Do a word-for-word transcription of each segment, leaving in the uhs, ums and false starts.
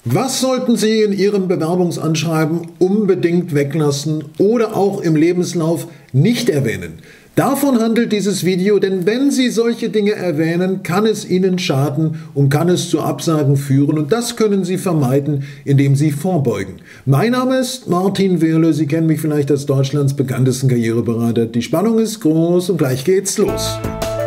Was sollten Sie in Ihrem Bewerbungsanschreiben unbedingt weglassen oder auch im Lebenslauf nicht erwähnen? Davon handelt dieses Video, denn wenn Sie solche Dinge erwähnen, kann es Ihnen schaden und kann es zu Absagen führen, und das können Sie vermeiden, indem Sie vorbeugen. Mein Name ist Martin Wehrle, Sie kennen mich vielleicht als Deutschlands bekanntesten Karriereberater. Die Spannung ist groß und gleich geht's los.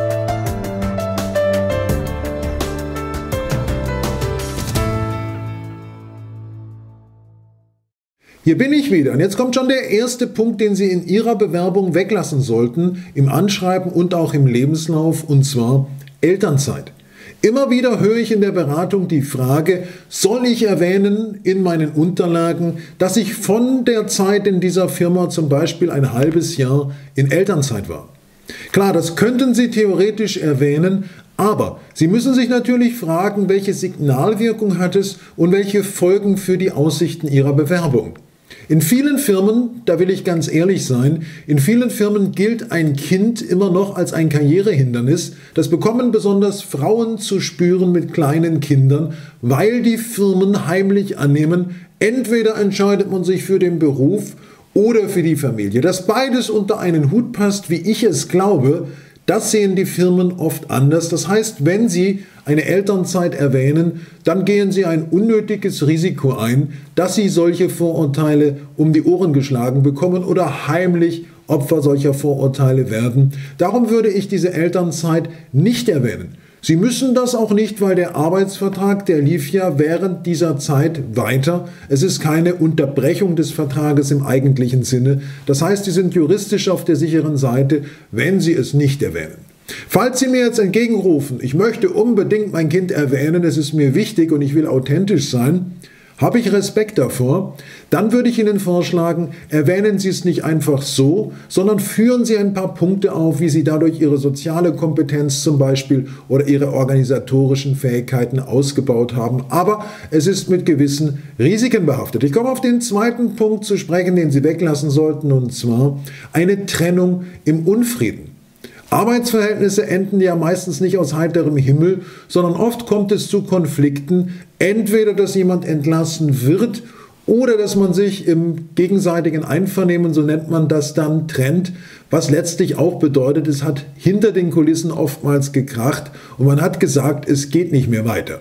Hier bin ich wieder und jetzt kommt schon der erste Punkt, den Sie in Ihrer Bewerbung weglassen sollten, im Anschreiben und auch im Lebenslauf, und zwar Elternzeit. Immer wieder höre ich in der Beratung die Frage, soll ich erwähnen in meinen Unterlagen, dass ich von der Zeit in dieser Firma zum Beispiel ein halbes Jahr in Elternzeit war? Klar, das könnten Sie theoretisch erwähnen, aber Sie müssen sich natürlich fragen, welche Signalwirkung hat es und welche Folgen für die Aussichten Ihrer Bewerbung. In vielen Firmen, da will ich ganz ehrlich sein, in vielen Firmen gilt ein Kind immer noch als ein Karrierehindernis. Das bekommen besonders Frauen zu spüren mit kleinen Kindern, weil die Firmen heimlich annehmen, entweder entscheidet man sich für den Beruf oder für die Familie. Dass beides unter einen Hut passt, wie ich es glaube, das sehen die Firmen oft anders. Das heißt, wenn Sie eine Elternzeit erwähnen, dann gehen Sie ein unnötiges Risiko ein, dass Sie solche Vorurteile um die Ohren geschlagen bekommen oder heimlich Opfer solcher Vorurteile werden. Darum würde ich diese Elternzeit nicht erwähnen. Sie müssen das auch nicht, weil der Arbeitsvertrag, der lief ja während dieser Zeit weiter. Es ist keine Unterbrechung des Vertrages im eigentlichen Sinne. Das heißt, Sie sind juristisch auf der sicheren Seite, wenn Sie es nicht erwähnen. Falls Sie mir jetzt entgegenrufen, ich möchte unbedingt mein Kind erwähnen, es ist mir wichtig und ich will authentisch sein, habe ich Respekt davor, dann würde ich Ihnen vorschlagen, erwähnen Sie es nicht einfach so, sondern führen Sie ein paar Punkte auf, wie Sie dadurch Ihre soziale Kompetenz zum Beispiel oder Ihre organisatorischen Fähigkeiten ausgebaut haben. Aber es ist mit gewissen Risiken behaftet. Ich komme auf den zweiten Punkt zu sprechen, den Sie weglassen sollten, und zwar eine Trennung im Unfrieden. Arbeitsverhältnisse enden ja meistens nicht aus heiterem Himmel, sondern oft kommt es zu Konflikten, entweder dass jemand entlassen wird oder dass man sich im gegenseitigen Einvernehmen, so nennt man das dann, trennt, was letztlich auch bedeutet, es hat hinter den Kulissen oftmals gekracht und man hat gesagt, es geht nicht mehr weiter.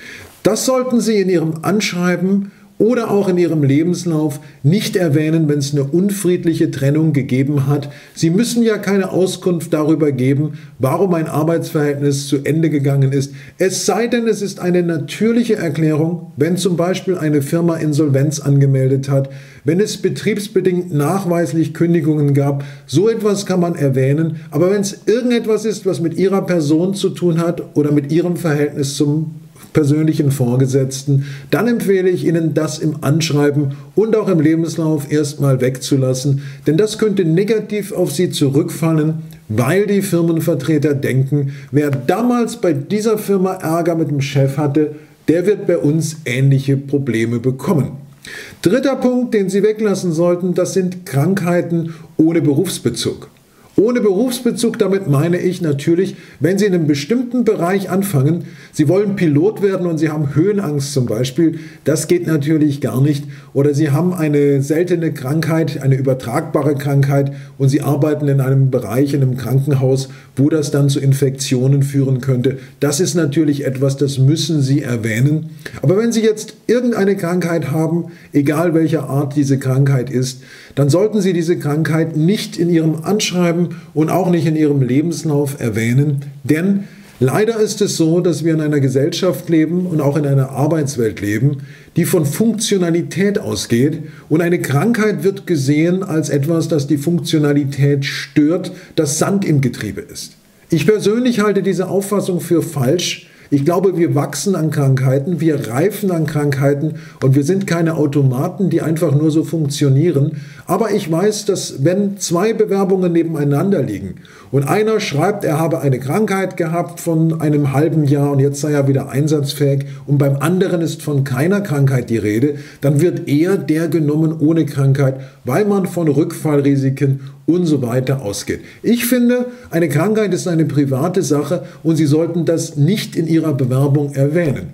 Das sollten Sie in Ihrem Anschreiben oder auch in Ihrem Lebenslauf nicht erwähnen, wenn es eine unfriedliche Trennung gegeben hat. Sie müssen ja keine Auskunft darüber geben, warum ein Arbeitsverhältnis zu Ende gegangen ist. Es sei denn, es ist eine natürliche Erklärung, wenn zum Beispiel eine Firma Insolvenz angemeldet hat, wenn es betriebsbedingt nachweislich Kündigungen gab. So etwas kann man erwähnen. Aber wenn es irgendetwas ist, was mit Ihrer Person zu tun hat oder mit Ihrem Verhältnis zum persönlichen Vorgesetzten, dann empfehle ich Ihnen, das im Anschreiben und auch im Lebenslauf erstmal wegzulassen, denn das könnte negativ auf Sie zurückfallen, weil die Firmenvertreter denken, wer damals bei dieser Firma Ärger mit dem Chef hatte, der wird bei uns ähnliche Probleme bekommen. Dritter Punkt, den Sie weglassen sollten, das sind Krankheiten ohne Berufsbezug. Ohne Berufsbezug, damit meine ich natürlich, wenn Sie in einem bestimmten Bereich anfangen, Sie wollen Pilot werden und Sie haben Höhenangst zum Beispiel, das geht natürlich gar nicht. Oder Sie haben eine seltene Krankheit, eine übertragbare Krankheit und Sie arbeiten in einem Bereich, in einem Krankenhaus, wo das dann zu Infektionen führen könnte. Das ist natürlich etwas, das müssen Sie erwähnen. Aber wenn Sie jetzt irgendeine Krankheit haben, egal welcher Art diese Krankheit ist, dann sollten Sie diese Krankheit nicht in Ihrem Anschreiben und auch nicht in Ihrem Lebenslauf erwähnen, denn leider ist es so, dass wir in einer Gesellschaft leben und auch in einer Arbeitswelt leben, die von Funktionalität ausgeht, und eine Krankheit wird gesehen als etwas, das die Funktionalität stört, das Sand im Getriebe ist. Ich persönlich halte diese Auffassung für falsch. Ich glaube, wir wachsen an Krankheiten, wir reifen an Krankheiten und wir sind keine Automaten, die einfach nur so funktionieren. Aber ich weiß, dass wenn zwei Bewerbungen nebeneinander liegen und einer schreibt, er habe eine Krankheit gehabt von einem halben Jahr und jetzt sei er wieder einsatzfähig und beim anderen ist von keiner Krankheit die Rede, dann wird eher der genommen ohne Krankheit, weil man von Rückfallrisiken und so weiter ausgeht. Ich finde, eine Krankheit ist eine private Sache und Sie sollten das nicht in Ihrer Bewerbung erwähnen.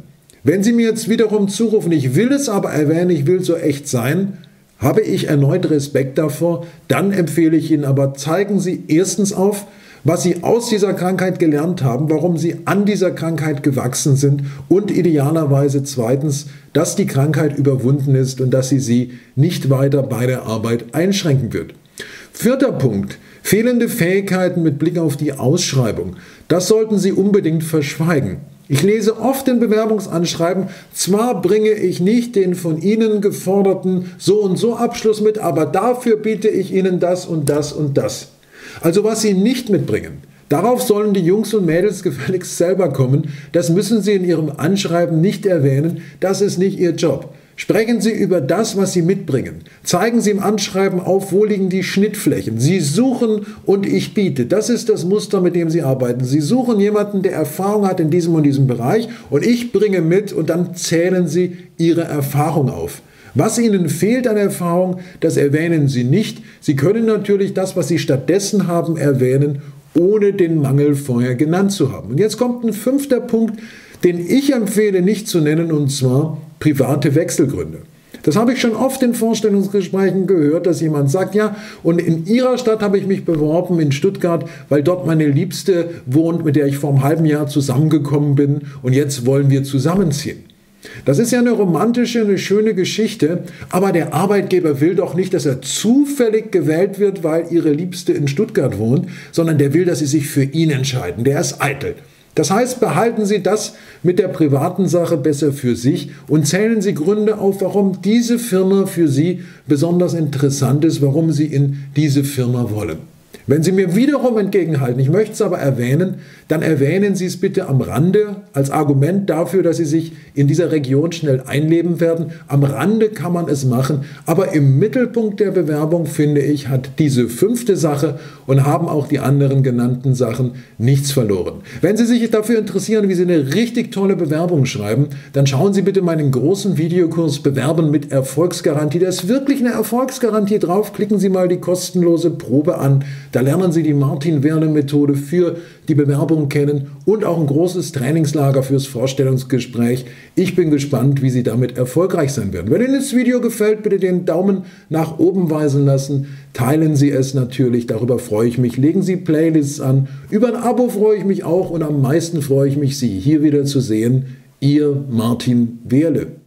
Wenn Sie mir jetzt wiederum zurufen, ich will es aber erwähnen, ich will so echt sein, habe ich erneut Respekt davor. Dann empfehle ich Ihnen aber, zeigen Sie erstens auf, was Sie aus dieser Krankheit gelernt haben, warum Sie an dieser Krankheit gewachsen sind und idealerweise zweitens, dass die Krankheit überwunden ist und dass sie Sie nicht weiter bei der Arbeit einschränken wird. Vierter Punkt, fehlende Fähigkeiten mit Blick auf die Ausschreibung. Das sollten Sie unbedingt verschweigen. Ich lese oft in Bewerbungsanschreiben, zwar bringe ich nicht den von Ihnen geforderten so und so Abschluss mit, aber dafür biete ich Ihnen das und das und das. Also was Sie nicht mitbringen, darauf sollen die Jungs und Mädels gefälligst selber kommen. Das müssen Sie in Ihrem Anschreiben nicht erwähnen, das ist nicht Ihr Job. Sprechen Sie über das, was Sie mitbringen. Zeigen Sie im Anschreiben auf, wo liegen die Schnittflächen. Sie suchen und ich biete. Das ist das Muster, mit dem Sie arbeiten. Sie suchen jemanden, der Erfahrung hat in diesem und diesem Bereich und ich bringe mit und dann zählen Sie Ihre Erfahrung auf. Was Ihnen fehlt an Erfahrung, das erwähnen Sie nicht. Sie können natürlich das, was Sie stattdessen haben, erwähnen, ohne den Mangel vorher genannt zu haben. Und jetzt kommt ein fünfter Punkt, den ich empfehle nicht zu nennen, und zwar private Wechselgründe. Das habe ich schon oft in Vorstellungsgesprächen gehört, dass jemand sagt, ja, und in Ihrer Stadt habe ich mich beworben, in Stuttgart, weil dort meine Liebste wohnt, mit der ich vor einem halben Jahr zusammengekommen bin und jetzt wollen wir zusammenziehen. Das ist ja eine romantische, eine schöne Geschichte, aber der Arbeitgeber will doch nicht, dass er zufällig gewählt wird, weil Ihre Liebste in Stuttgart wohnt, sondern der will, dass Sie sich für ihn entscheiden. Der ist eitel. Das heißt, behalten Sie das mit der privaten Sache besser für sich und zählen Sie Gründe auf, warum diese Firma für Sie besonders interessant ist, warum Sie in diese Firma wollen. Wenn Sie mir wiederum entgegenhalten, ich möchte es aber erwähnen, dann erwähnen Sie es bitte am Rande als Argument dafür, dass Sie sich in dieser Region schnell einleben werden. Am Rande kann man es machen, aber im Mittelpunkt der Bewerbung, finde ich, hat diese fünfte Sache und haben auch die anderen genannten Sachen nichts verloren. Wenn Sie sich dafür interessieren, wie Sie eine richtig tolle Bewerbung schreiben, dann schauen Sie bitte meinen großen Videokurs Bewerben mit Erfolgsgarantie. Da ist wirklich eine Erfolgsgarantie drauf. Klicken Sie mal die kostenlose Probe an. Da lernen Sie die Martin-Werle-Methode für die Bewerbung kennen und auch ein großes Trainingslager fürs Vorstellungsgespräch. Ich bin gespannt, wie Sie damit erfolgreich sein werden. Wenn Ihnen das Video gefällt, bitte den Daumen nach oben weisen lassen. Teilen Sie es natürlich, darüber freue ich mich. Legen Sie Playlists an. Über ein Abo freue ich mich auch und am meisten freue ich mich, Sie hier wieder zu sehen. Ihr Martin Werle.